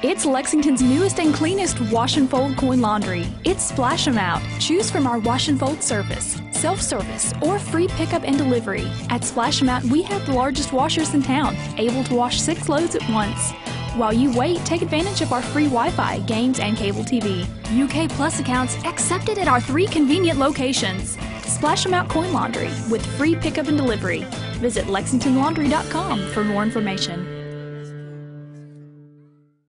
It's Lexington's newest and cleanest wash and fold coin laundry. It's Splash 'em Out. Choose from our wash and fold service, self-service, or free pickup and delivery. At Splash 'em Out, we have the largest washers in town, able to wash 6 loads at once. While you wait, take advantage of our free Wi-Fi, games, and cable TV. UK Plus accounts accepted at our 3 convenient locations. Splash 'em Out Coin Laundry with free pickup and delivery. Visit LexingtonLaundry.com for more information.